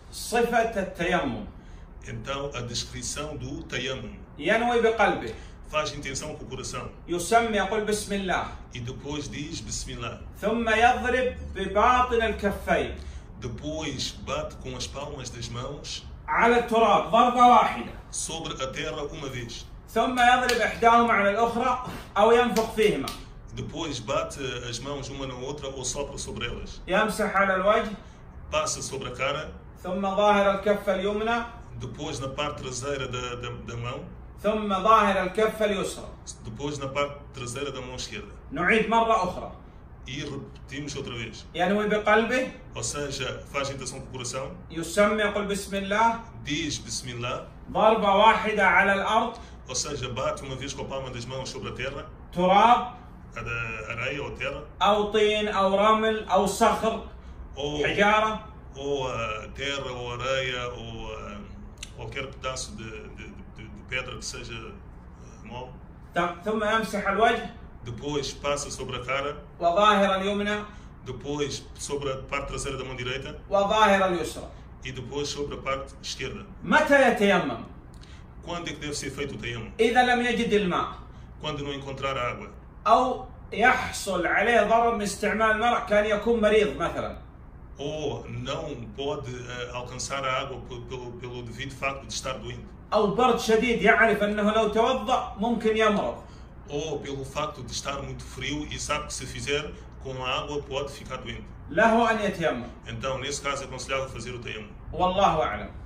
صفة التيمم. Então, a descrição do tayammum. ينوي بقلبه. Faz intenção com o coração. يسمي يقول بسم الله. E depois diz Bismillah. ثم يضرب بباطن الكفين. Depois bate com as palmas das mãos على التراب ضربة واحدة. sobre a terra uma vez. ثم يضرب إحداهما على الأخرى أو ينفخ فيهما. Depois bate as mãos uma na outra ou sopra sobre elas. يمسح على الوجه. Passa sobre a cara. ثم ظاهر الكفة اليمنى. Depois na parte traseira da mão. ثم ظاهر الكفة اليسرى. Depois na parte traseira da mão esquerda. نعيد مرة أخرى. E repetimos outra vez. ينوي بقلبه. Ou seja, faz intenção com o coração. يسمي يقول بسم الله. Diz Bismillah. ضربة واحدة على الأرض. Ou seja, bate uma vez com a palma das mãos sobre a terra. تراب. A da areia ou terra. أو طين أو رمل أو صخر. Ou حجارة. ou a terra ou areia ou qualquer pedaço de pedra que seja mole. ثم يمسح الوجه. Depois passa sobre a cara. وظاهر اليمنى. Depois sobre a parte traseira da mão direita. وظاهر اليسرى. E depois sobre a parte esquerda. متى يتيمم؟ Quando é que deve ser feito o tayammum? إذا لم يجد الماء. Quando não encontrar a água. أو يحصل عليه ضرر من استعمال الماء كان يكون مريض مثلا. Ou não pode alcançar a água pelo devido facto de estar doente. أو برد شديد يعرف أنه لو توضأ ممكن يمرض. Ou pelo facto de estar muito frio e sabe que se fizer com a água pode ficar doente. له أن يتيمم. Então, nesse caso, é aconselhável fazer o tayammum. والله أعلم.